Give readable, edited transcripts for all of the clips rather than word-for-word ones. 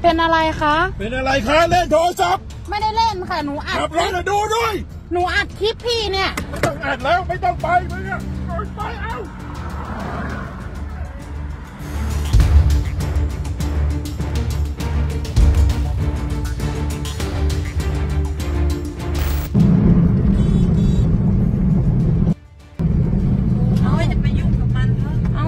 เป็นอะไรคะเป็นอะไรคะเล่นโทรศัพท์ไม่ได้เล่นค่ะหนูอัดขับรถดูด้วยหนูอัดคลิปพี่เนี่ยไม่ต้องอัดแล้วไม่ต้องไปมึงอะไปเอาจะไปยุ่งกับมันเหรอเอา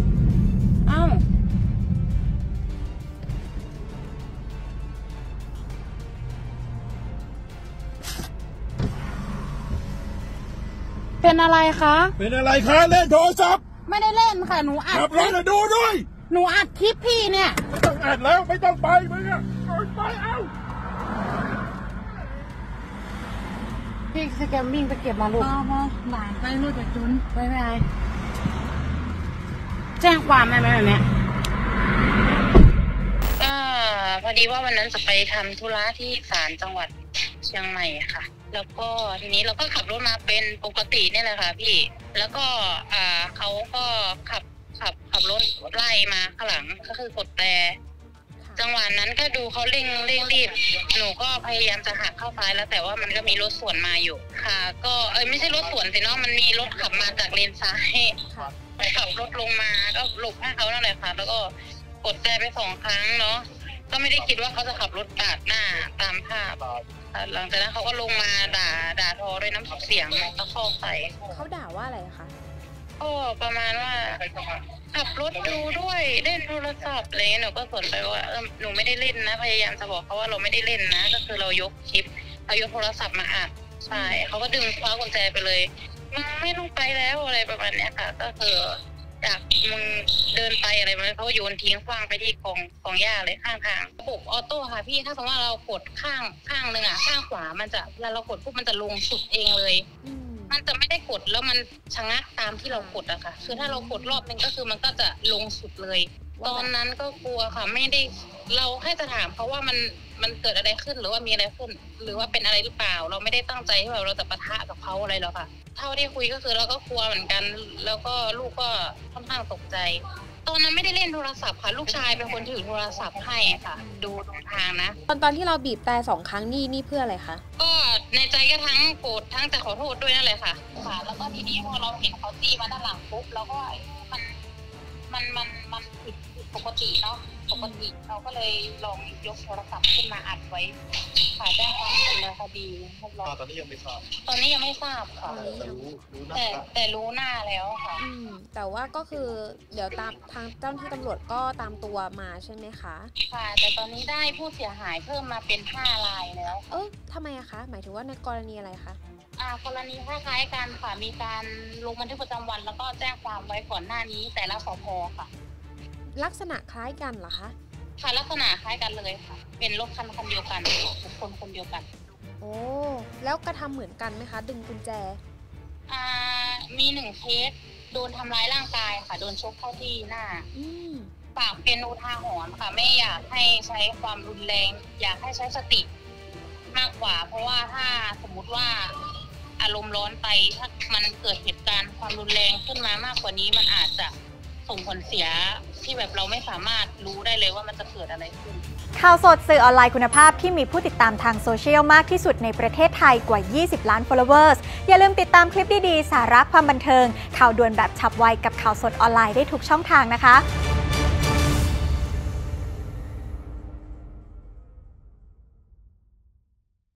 เป็นอะไรคะเป็นอะไรคะเล่นโทรศัพท์ไม่ได้เล่นค่ะหนูอัดขับรถดูด้วยหนูอัดคลิปพี่เนี่ยไม่ต้องอัดแล้วไม่ต้องไปมึงอะไปเอาพี่สแกมมิ่งไปเก็บมาลูกมาหลานไปลูกจะจุนไปไม่ไอแจ้งความได้ไหมแบบเนี้ยพอดีว่าวันนั้นจะไปทำธุระที่ศาลจังหวัดเชียงใหม่ค่ะแล้วก็ทีนี้เราก็ขับรถมาเป็นปกตินี่แหละค่ะพี่แล้วก็เขาก็ขับรถไล่มาข้างหลังก็คือกดแต่จังหวะนั้นก็ดูเขาเร่งรีบหนูก็พยายามจะหักเข้าซ้ายแล้วแต่ว่ามันก็มีรถสวนมาอยู่ค่ะก็ไม่ใช่รถสวนสิเนาะมันมีรถขับมาจากเลนซ้ายขับรถลงมาก็หลบให้เขานั่นแหละค่ะแล้วก็กดแต่ไป2 ครั้งเนาะก็ไม่ได้คิดว่าเขาจะขับรถปาดหน้าตามภาพหลังจากนั้นเขาก็ลงมาด่าทอด้วยน้ำเสียงตะคอกใส่เขาด่าว่าอะไรคะก็ประมาณว่าขับรถดูด้วยเล่นโทรศัพท์อะไรเงี้ยหนูก็สนไปว่าหนูไม่ได้เล่นนะพยายามจะบอกเขาว่าเราไม่ได้เล่นนะก็คือเรายกคลิปเรายกโทรศัพท์มาอัดใช่เขาก็ดึงคว้ากุญแจไปเลยมึงไม่ต้องไปแล้วอะไรประมาณเนี้ยค่ะก็คือจากมึงเดินไปอะไรมันเขาโยนทิ้งขว้างไปที่กองหญ้าเลยข้างทางระบบออโต้ค่ะพี่ถ้าสมมติว่าเรากดข้างนึงข้างขวามันจะเวลาเรากดปุ๊บมันจะลงสุดเองเลยมันจะไม่ได้กดแล้วมันชะงักตามที่เรากดอะค่ะคือถ้าเรากดรอบนึงก็คือมันก็จะลงสุดเลยตอนนั้นก็กลัวค่ะไม่ได้เราแค่จะถามเขาว่ามันเกิดอะไรขึ้นหรือว่ามีอะไรขึ้นหรือว่าเป็นอะไรหรือเปล่าเราไม่ได้ตั้งใจที่แบบเราจะปะทะกับเขาอะไรหรอกค่ะเท่าที่คุยก็คือเราก็กลัวเหมือนกันแล้วก็ลูกก็ค่อนข้างตกใจตอนนั้นไม่ได้เล่นโทรศัพท์ค่ะลูกชายเป็นคนถือโทรศัพท์ให้ค่ะดูตรงทางนะตอนที่เราบีบแต่2 ครั้งนี่เพื่ออะไรคะก็ในใจก็ทั้งโกรธทั้งจะขอโทษด้วยนั่นแหละค่ะแล้วก็ทีนี้พอเราเห็นเขาจี้มาด้านหลังปุ๊บแล้วก็มันผิดปกติเนาะปกติเราก็เลยลองยกโทรศัพท์ขึ้นมาอัดไว้ค่ะแจ้งความดำเนินคดีตอนนี้ยังไม่ทราบค่ะแต่รู้หน้าแล้วค่ะแต่ว่าก็คือเดี๋ยวตามทางเจ้าหน้าที่ตำรวจก็ตามตัวมาใช่ไหมคะค่ะแต่ตอนนี้ได้ผู้เสียหายเพิ่มมาเป็น5 รายแล้วทำไมอะคะหมายถึงว่าในกรณีอะไรคะกรณีคล้ายๆกันค่ะมีการลงบันทึกประจำวันแล้วก็แจ้งความไว้ก่อนหน้านี้แต่ละสพค่ะลักษณะคล้ายกันเหรอคะค่ะลักษณะคล้ายกันเลยค่ะเป็นรถคันเดียวกันบุคคลคนเดียวกันโอ้แล้วกระทำเหมือนกันไหมคะดึงกุญแจมี1 เคสโดนทำร้ายร่างกายค่ะโดนชกเข้าที่หน้าฝากเป็นอุทาหรณ์ค่ะไม่อยากให้ใช้ความรุนแรงอยากให้ใช้สติมากกว่าเพราะว่าถ้าสมมุติว่าอารมณ์ร้อนไปถ้ามันเกิดเหตุการณ์ความรุนแรงขึ้นมามากกว่านี้มันอาจจะส่งผลเสียที่แบบเราไม่สามารถรู้ได้เลยว่ามันจะเกิดอะไรขึ้นข่าวสดสื่อออนไลน์คุณภาพที่มีผู้ติดตามทางโซเชียลมากที่สุดในประเทศไทยกว่า20 ล้าน followers อย่าลืมติดตามคลิปดีๆสาระความบันเทิงข่าวด่วนแบบฉับไวกับข่าวสดออนไลน์ได้ทุกช่องทางนะคะ